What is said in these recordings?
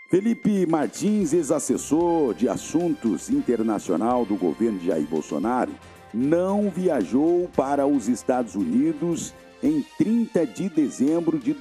Felipe Martins, ex-assessor de assuntos internacional do governo de Jair Bolsonaro, não viajou para os Estados Unidos em 30 de dezembro de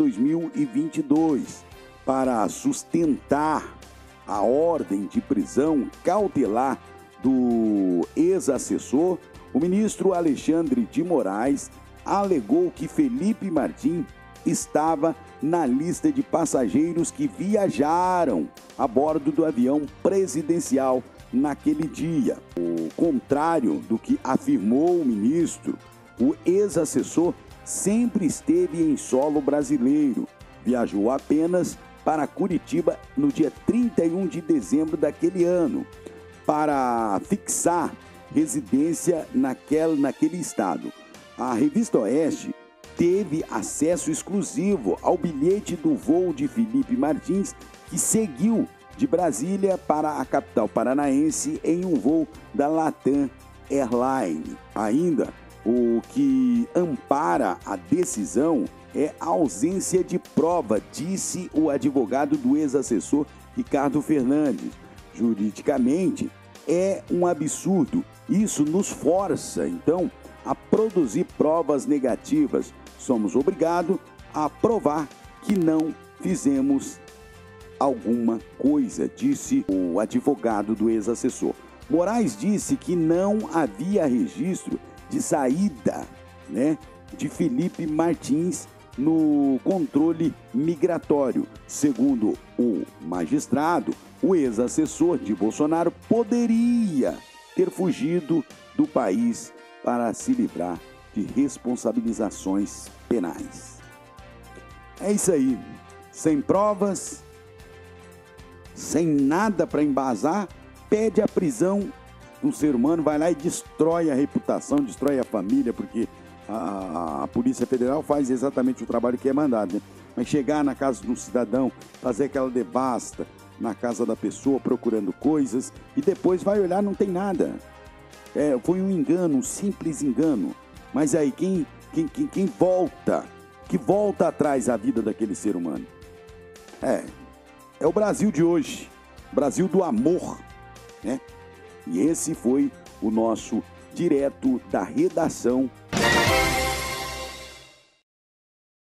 2022 para sustentar a ordem de prisão cautelar do ex-assessor. O ministro Alexandre de Moraes alegou que Felipe Martins estava na lista de passageiros que viajaram a bordo do avião presidencial naquele dia. Ao contrário do que afirmou o ministro, o ex-assessor sempre esteve em solo brasileiro. Viajou apenas para Curitiba no dia 31 de dezembro daquele ano, para fixar residência naquele estado. A Revista Oeste teve acesso exclusivo ao bilhete do voo de Felipe Martins, que seguiu de Brasília para a capital paranaense em um voo da Latam Airlines. Ainda, o que ampara a decisão é a ausência de prova, disse o advogado do ex-assessor Ricardo Fernandes. Juridicamente, é um absurdo. Isso nos força, então, a produzir provas negativas. Somos obrigados a provar que não fizemos alguma coisa, disse o advogado do ex-assessor. Moraes disse que não havia registro de saída, de Felipe Martins no controle migratório. Segundo o magistrado, o ex-assessor de Bolsonaro poderia ter fugido do país para se livrar de responsabilizações penais. É isso aí. Sem provas, sem nada para embasar, pede a prisão do ser humano, vai lá e destrói a reputação, destrói a família, porque a Polícia Federal faz exatamente o trabalho que é mandado, Mas chegar na casa de um cidadão, fazer aquela devasta na casa da pessoa, procurando coisas, e depois vai olhar, não tem nada. Foi um engano, um simples engano. Mas aí, quem volta atrás a vida daquele ser humano? É o Brasil de hoje, Brasil do amor, E esse foi o nosso direto da redação